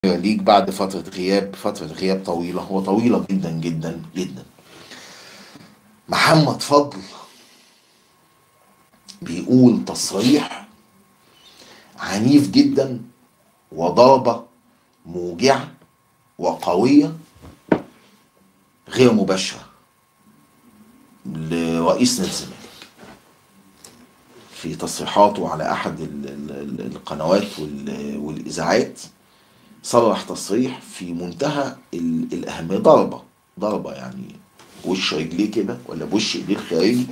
ليك بعد فترة غياب طويلة وطويلة جدا جدا جدا. محمد فضل بيقول تصريح عنيف جدا وضربة موجعة وقوية غير مباشرة لرئيس نادي الزمالك في تصريحاته على أحد القنوات والإذاعات. صرح تصريح في منتهى الأهمية، ضربة يعني بوش رجليه كده ولا بوش ايديه الخارجي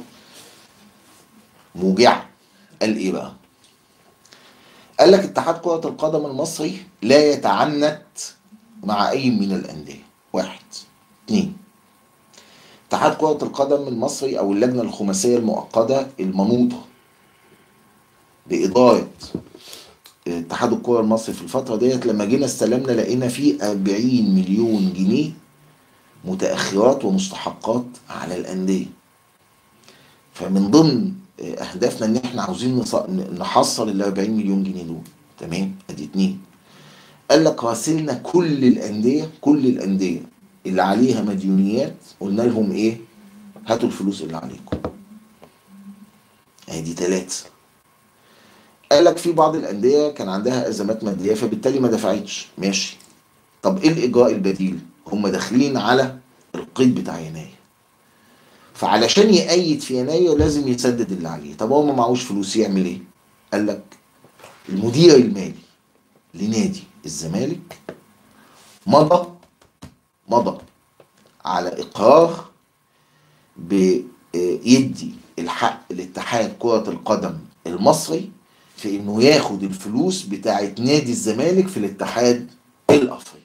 موجعة. قال ايه بقى؟ قال لك اتحاد كرة القدم المصري لا يتعنت مع اي من الأندية. واحد. اتنين، اتحاد كرة القدم المصري او اللجنة الخماسية المؤقتة المنوطة بإدارة اتحاد الكرة المصري في الفترة ديت، لما جينا استلمنا لقينا فيه 40 مليون جنيه متأخرات ومستحقات على الأندية. فمن ضمن أهدافنا إن إحنا عاوزين نحصل ال 40 مليون جنيه دول. تمام؟ أدي اتنين. قال لك راسلنا كل الأندية اللي عليها مديونيات، قلنا لهم إيه؟ هاتوا الفلوس اللي عليكم. أدي تلاتة. قال لك في بعض الأندية كان عندها أزمات مادية فبالتالي ما دفعتش. ماشي. طب إيه الإجراء البديل؟ هم داخلين على القيد بتاع يناير، فعلشان يأيد في يناير لازم يسدد اللي عليه. طب هو ما معهوش فلوس يعمل ايه؟ قال لك المدير المالي لنادي الزمالك مضى على اقرار بيدي الحق لاتحاد كرة القدم المصري في انه ياخد الفلوس بتاعت نادي الزمالك في الاتحاد الافريقي.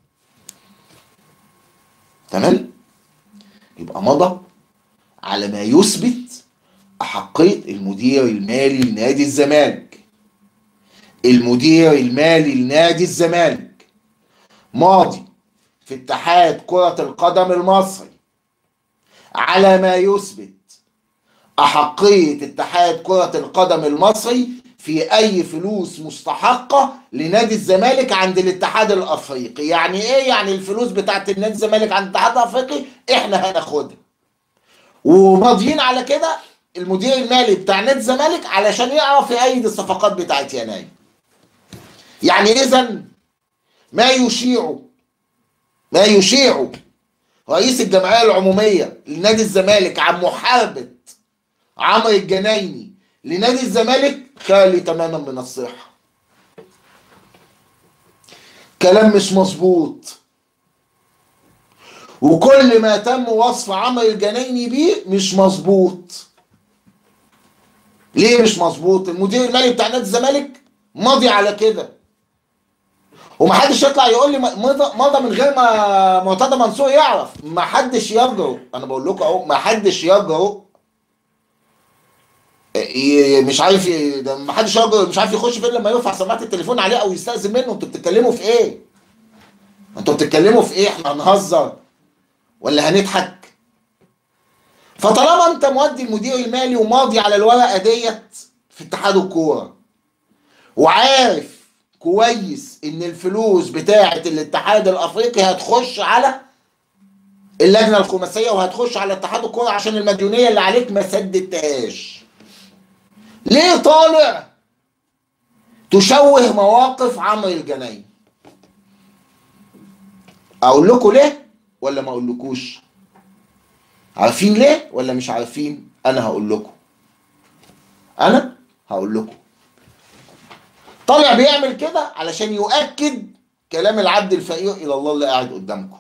تمام؟ يبقى مضى على ما يثبت أحقية المدير المالي لنادي الزمالك. المدير المالي لنادي الزمالك ماضي في اتحاد كرة القدم المصري على ما يثبت أحقية اتحاد كرة القدم المصري في أي فلوس مستحقة لنادي الزمالك عند الاتحاد الأفريقي. يعني إيه؟ يعني الفلوس بتاعت النادي الزمالك عند الاتحاد الأفريقي إحنا هناخدها، وماضيين على كده المدير المالي بتاع نادي الزمالك علشان يعرف يأيد الصفقات بتاعت يناير. يعني إذا ما يشيع رئيس الجمعية العمومية لنادي الزمالك عن محاربة عمرو الجنايني لنادي الزمالك خالي تماما من الصحة. كلام مش مظبوط، وكل ما تم وصف عمرو الجنايني بيه مش مظبوط. ليه مش مظبوط؟ المدير المالي بتاع نادي الزمالك ماضي على كده، ومحدش يطلع يقول لي مضى من غير ما مرتضى منصور يعرف. محدش يجرؤ، انا بقول لكم اهو، محدش يجرؤ مش عارف ده محدش يجرؤ، مش عارف يخش فين لما يرفع سماعه التليفون عليه او يستأذن منه. انتوا بتتكلموا في ايه؟ احنا هنهزر ولا هنضحك؟ فطالما انت مودي المدير المالي وماضي على الورقه ديت في اتحاد الكوره، وعارف كويس ان الفلوس بتاعه الاتحاد الافريقي هتخش على اللجنه الخماسيه وهتخش على اتحاد الكوره عشان المديونيه اللي عليك ما سددتهاش، ليه طالع تشوه مواقف عمرو الجنايني؟ اقول لكم ليه ولا ما اقولكوش؟ عارفين ليه ولا مش عارفين؟ انا هقول لكم. طالع بيعمل كده علشان يؤكد كلام العبد الفقير الى الله اللي قاعد قدامكم.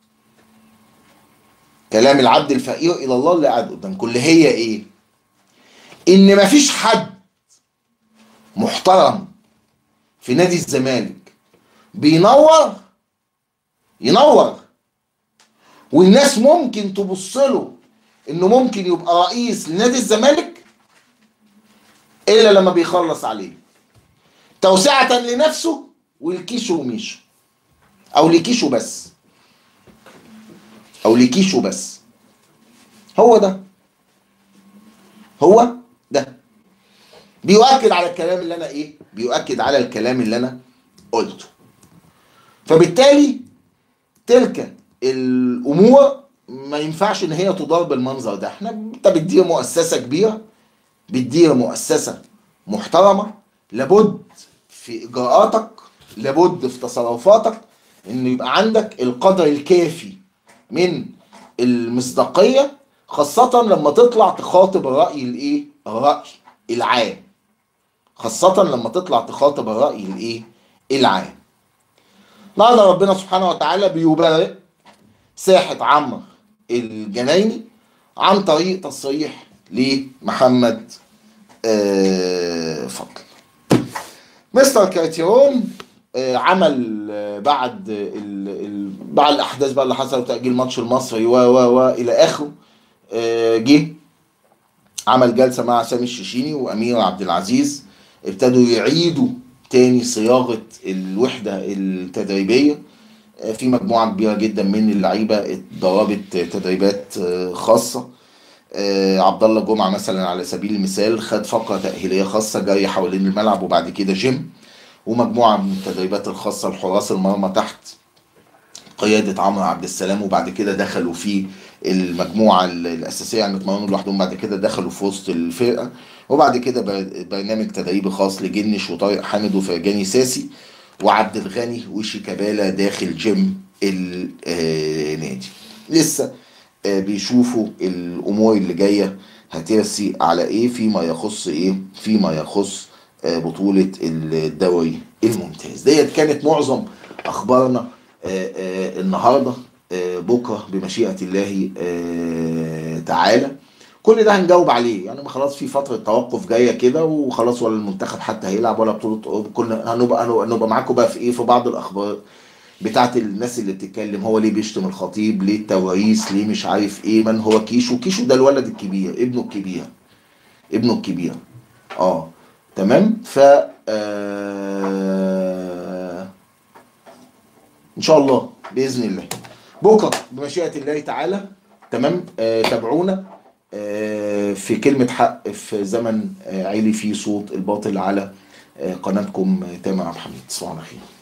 كلام العبد الفقير الى الله اللي قاعد قدامكم اللي هي ايه؟ ان مفيش حد محترم في نادي الزمالك بينور والناس ممكن تبص له انه ممكن يبقى رئيس لنادي الزمالك الا لما بيخلص عليه توسعة لنفسه والكيشو وميشو او لكيشو بس. هو ده بيؤكد على الكلام اللي انا قلته. فبالتالي تلك الامور ما ينفعش ان هي تدار بالمنظر ده. انت بتدير مؤسسه كبيره، بتدير مؤسسه محترمه، لابد في اجراءاتك، لابد في تصرفاتك ان يبقى عندك القدر الكافي من المصداقيه، خاصه لما تطلع تخاطب الراي العام. خاصه لما تطلع تخاطب الراي العام. النهارده ربنا سبحانه وتعالى بيبرئ ساحة عمرو الجنايني عن طريق تصريح لمحمد فضل. مستر كارتيرون عمل بعد الاحداث بقى اللي حصلت، تاجيل ماتش المصري و الى اخره، جه عمل جلسه مع سامي الششيني وامير عبد العزيز، ابتدوا يعيدوا تاني صياغه الوحده التدريبيه. في مجموعه كبيره جدا من اللعيبه اتدربت تدريبات خاصه. عبد الله جمعه مثلا على سبيل المثال خد فقره تاهيليه خاصه جري حوالين الملعب وبعد كده جيم، ومجموعه من التدريبات الخاصه لحراس المرمى تحت قياده عمرو عبد السلام، وبعد كده دخلوا في المجموعه الاساسيه يعني اتمرنوا لوحدهم، بعد كده دخلوا في وسط الفرقه، وبعد كده برنامج تدريبي خاص لجنش وطارق حامد وفرجاني ساسي وعبد الغني وشيكابالا داخل جيم النادي. لسه بيشوفوا الامور اللي جايه هترسي على ايه فيما يخص بطوله الدوري الممتاز. ديت كانت معظم اخبارنا النهارده. بكره بمشيئه الله تعالى كل ده هنجاوب عليه، يعني خلاص في فتره توقف جايه كده وخلاص، ولا المنتخب حتى هيلعب ولا بطوله. كنا هنبقى معاكم بقى في بعض الاخبار بتاعت الناس اللي بتتكلم هو ليه بيشتم الخطيب، ليه التواريث، ليه مش عارف ايه، من هو كيشو ده الولد الكبير، ابنه الكبير. تمام. ف ان شاء الله باذن الله بكره بمشيئه الله تعالى. تمام. تابعونا في كلمه حق في زمن عالي فيه صوت الباطل على قناتكم تامر عبد الحميد. تصبحوا على خير.